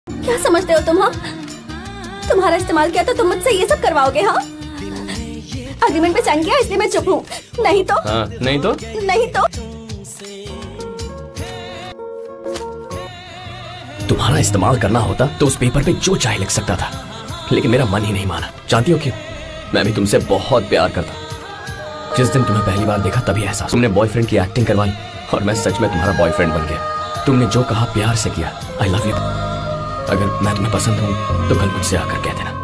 क्या समझते हो तुम? हाँ, तुम्हारा इस्तेमाल किया तो तुम मुझसे ये सब करवाओगे? हाँ, अग्रीमेंट पे साइन किया इसलिए मैं चुप हूँ, नहीं तो नहीं तो नहीं तो तुम्हारा इस्तेमाल करना होता तो उस पेपर पे जो चाहे लिख सकता था, लेकिन मेरा मन ही नहीं माना। जानती हो क्यों? मैं भी तुमसे बहुत प्यार करता। जिस दिन तुम्हें पहली बार देखा तभी एहसास, तुमने बॉयफ्रेंड की एक्टिंग करवाई और मैं सच में तुम्हारा बॉयफ्रेंड बन गया। तुमने जो कहा प्यार से किया। I love you. अगर मैं तुम्हें पसंद हूँ तो कल मुझसे आकर कह देना।